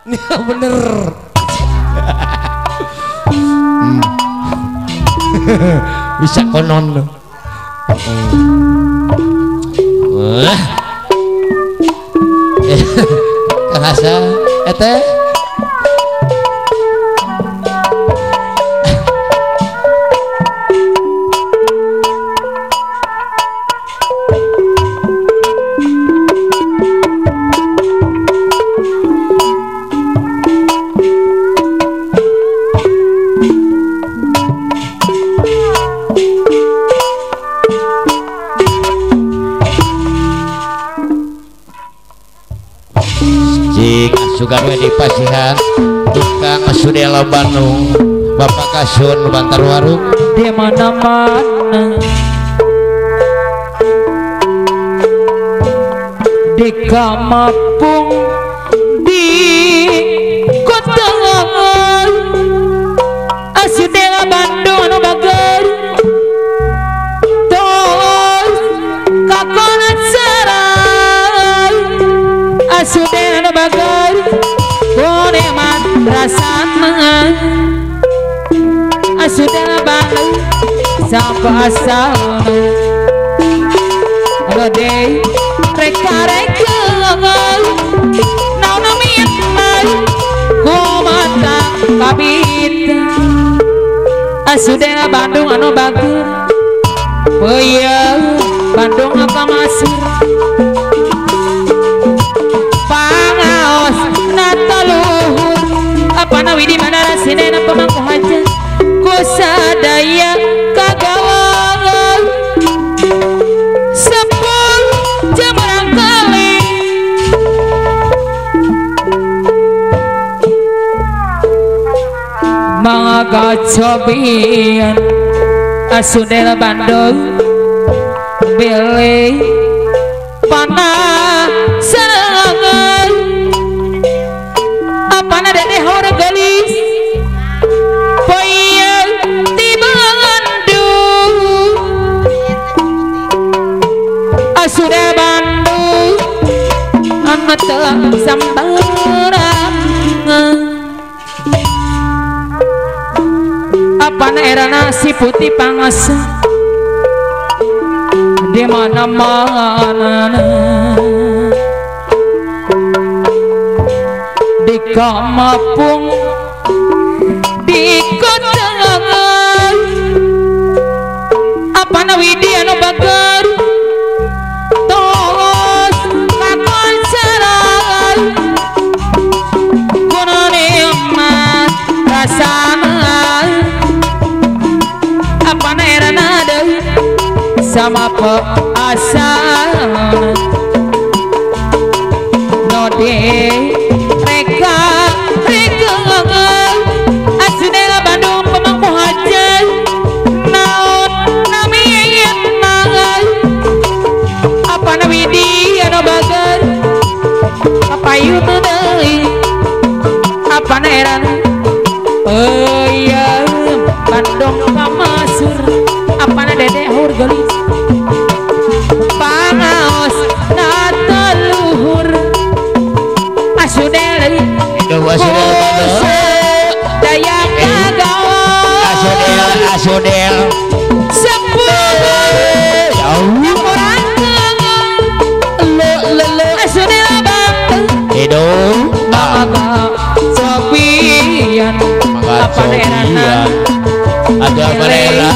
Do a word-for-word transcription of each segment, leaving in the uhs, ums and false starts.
bener. Hmm. Bisa konon. Wah. Kang Hasan eta Sugarwe di Pasihan tukang Sudela Bandung Bapak Kasun Bantar Warung di mana-mana di Kamapung di kota Sudela Bandung anu bager tos kakonat sarang Sudela anu bager koneman rasana Sudela Bandung sampai asal lo deh reka-reka naon mian kumata kabit Sudela Bandung anu bager peuyeung Bandung apa masuk pangaos nataluhur apana widi bandara sinena pemangku hajat ku sadaya kagawangan sepul jemerang kali mangagacobian Sudela Bandung pilih panah serangan apana dede hore gelis poyel tiba ngandung Sudela Bandung amat telah sambarang apana era nasi putih pangasa di mana-mana di Kamapung di kota apana widi anu bager tos kakon sarang kunane emas rasana apana erana deui sama peasal node reka reka Sudela Bandung pemangku hajat naon namieun mangan apana widi anu bager kapayu teu deui apana erana peuyeung Bandung kamasur apana dede hur gelis pangaos nataluhur Sudela itu Sudela Bandung daya kagawan Sudela Sudela sepuluh orang lo lo lo Sudela Bandung hidung mangga sopian apa daerahna ada merela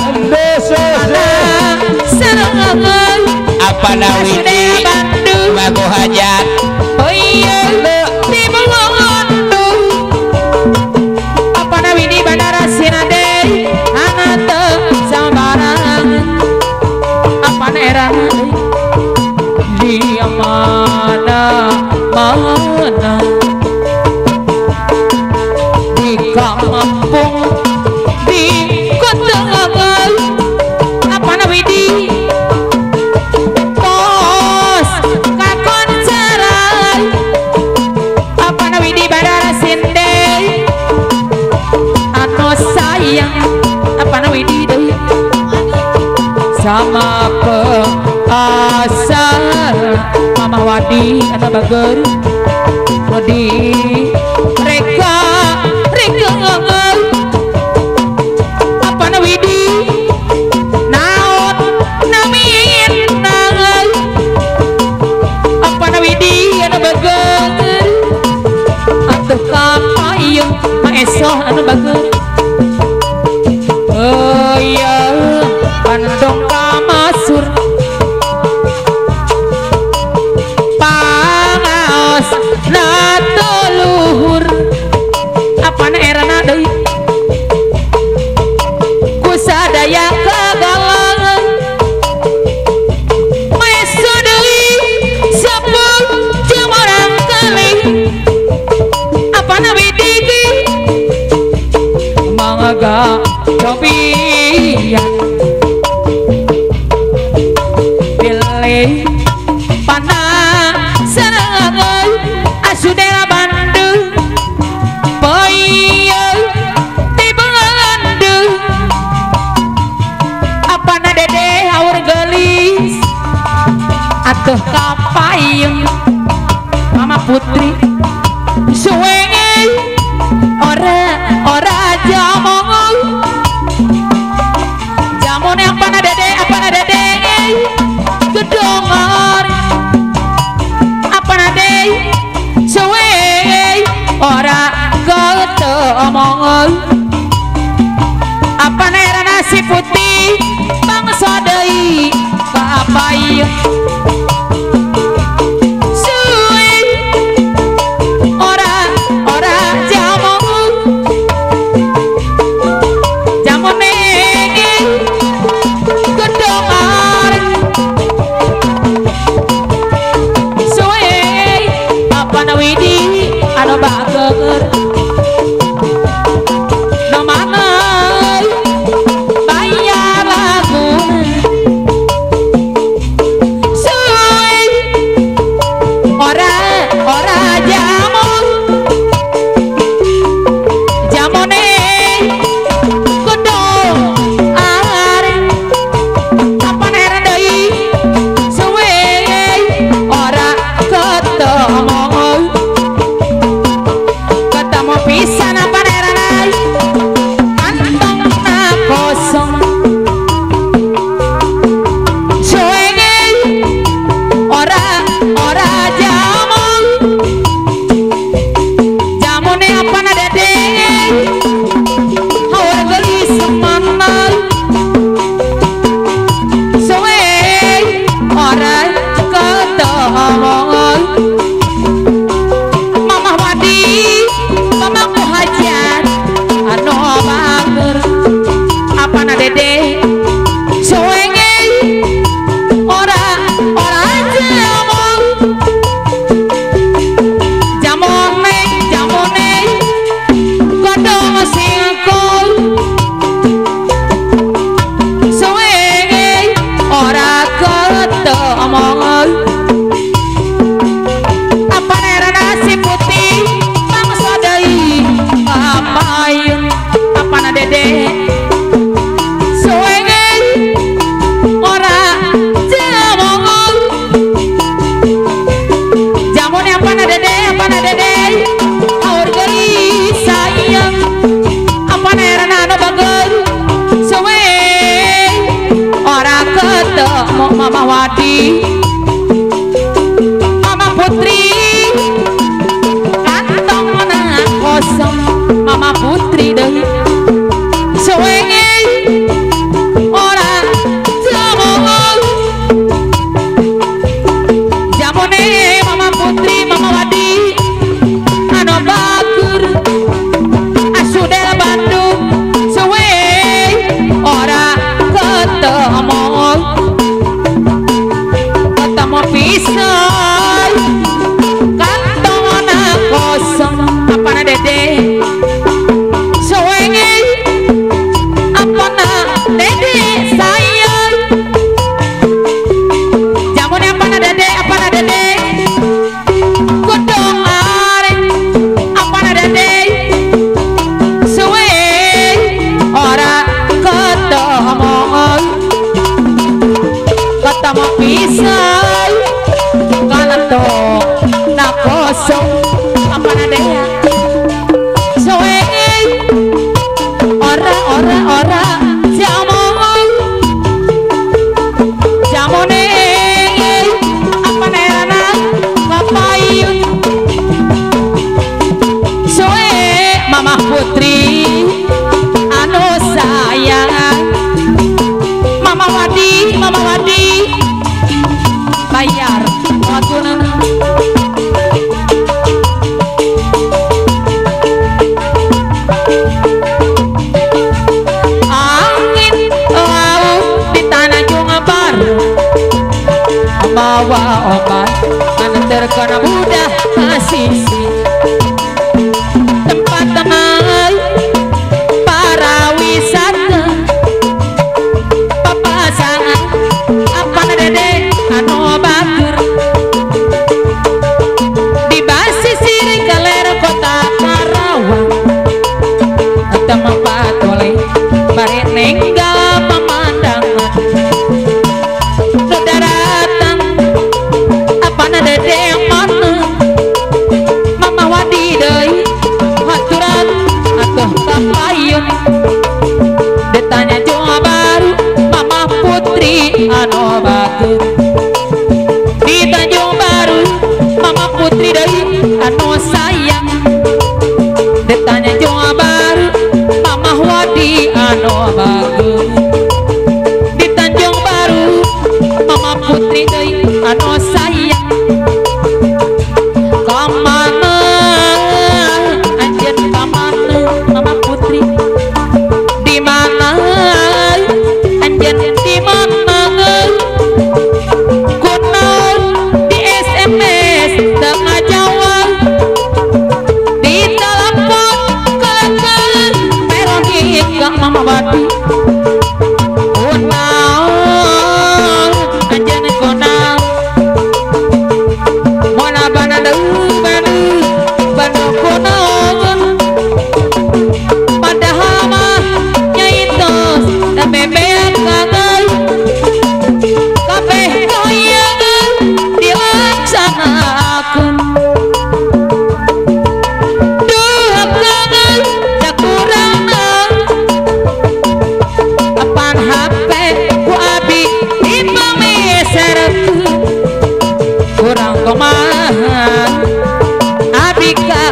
serangan apa nawidi mago hajat oh iya di Bengondung apa nawidi bandara Sinade hangat sambarangan apa daerahna di mana mana di Kamapung di kota apa nawidi tos kakon cerai apa nawidi bandara Sinde anu sayang apa nawidi deui sama peasal Mama Wadi anu bager di warga cobian pilih panah serangan asudela Bandung boyo tiba Bandung apa na dede haur gelis atuh kapayung Mama Putri suwenge ora ora jamong jamone apa na dede apa na dede gedongor apa na dede suwenge ora ketomong apa na era nasi putih bangsa deui kapayung Mama Wadi Mama Putri kantong mana kosong Mama Putri deh suwenge ora jamong jamone Mama Putri Mama Wadi anu bagur asudel Bandung suwe ora ketemu pisau kantong anak kosong apa na dede suwenge apa na dede sayang jamun apa na dede apa na dede kudong areng apa na dede suwe ora ketemu ketemu pisau na kosong apa na deh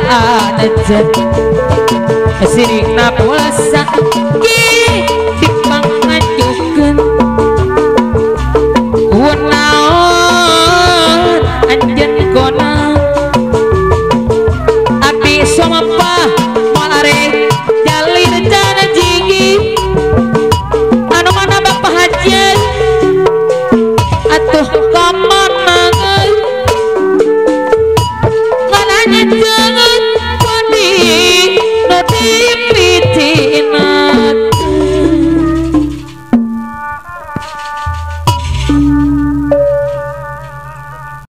anajan sirik napun